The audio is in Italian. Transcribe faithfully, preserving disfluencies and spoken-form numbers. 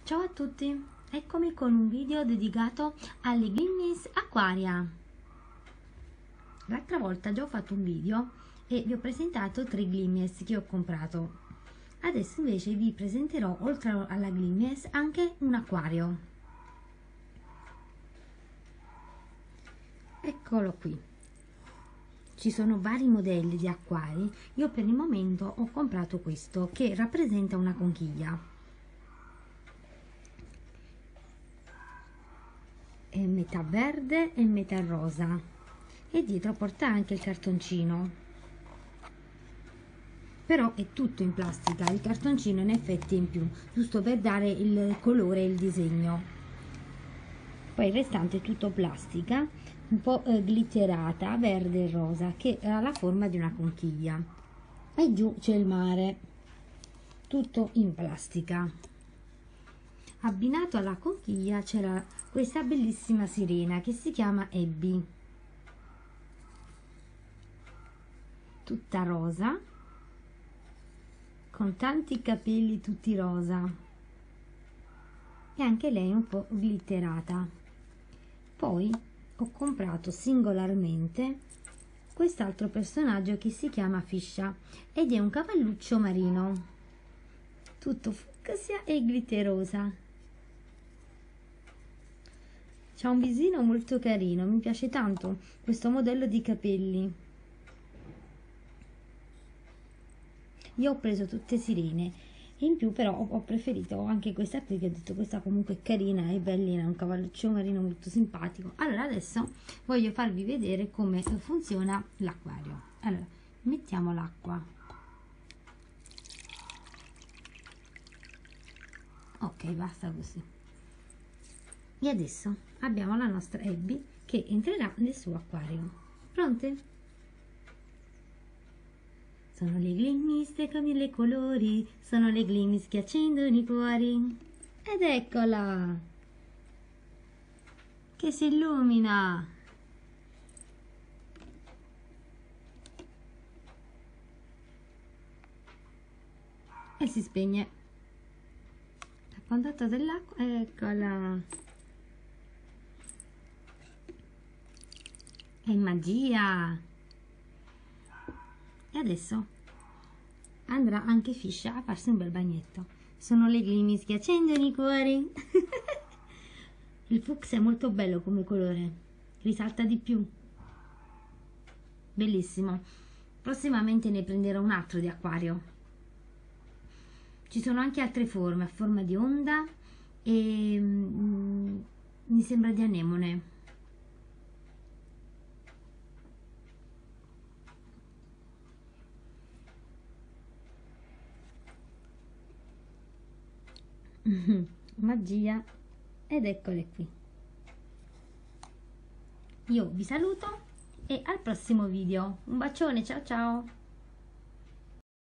Ciao a tutti, eccomi con un video dedicato alle Glimmies Aquaria. L'altra volta già ho fatto un video e vi ho presentato tre Glimmies che ho comprato. Adesso invece vi presenterò, oltre alla Glimmies, anche un acquario. Eccolo qui. Ci sono vari modelli di acquari. Io per il momento ho comprato questo che rappresenta una conchiglia. È metà verde e metà rosa e dietro porta anche il cartoncino, però è tutto in plastica, il cartoncino in effetti è in più, giusto per dare il colore e il disegno. Poi il restante è tutto plastica, un po' eh, glitterata, verde e rosa, che ha la forma di una conchiglia. E giù c'è il mare, tutto in plastica. Abbinato alla conchiglia c'era questa bellissima sirena che si chiama Abby, tutta rosa, con tanti capelli tutti rosa e anche lei un po' glitterata. Poi ho comprato singolarmente quest'altro personaggio che si chiama Fiscia ed è un cavalluccio marino, tutto fucsia e glitterosa. C'ha un visino molto carino, mi piace tanto questo modello di capelli. Io ho preso tutte sirene e in più però ho preferito anche questa qui, che ho detto questa comunque è carina e bellina, è un cavalluccio marino molto simpatico. Allora adesso voglio farvi vedere come funziona l'acquario. Allora, mettiamo l'acqua. Ok, basta così. E adesso abbiamo la nostra Abby che entrerà nel suo acquario. Pronte? Sono le Glimmies con mille colori, sono le Glimmies che accendono i cuori. Ed eccola! Che si illumina! E si spegne. A contatto dell'acqua, eccola! È magia! E adesso andrà anche Fiscia a farsi un bel bagnetto. Sono le Glimmies che accendono i cuori. Il fucsia è molto bello come colore, risalta di più, bellissimo. Prossimamente ne prenderò un altro di acquario. Ci sono anche altre forme, a forma di onda e mm, mi sembra di anemone. Magia, ed eccole qui. Io vi saluto e al prossimo video. Un bacione, ciao ciao!